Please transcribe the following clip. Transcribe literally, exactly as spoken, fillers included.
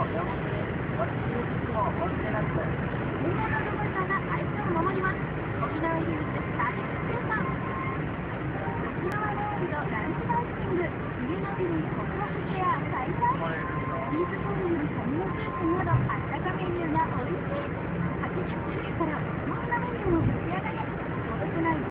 山手、私のお降りてなく、みんなの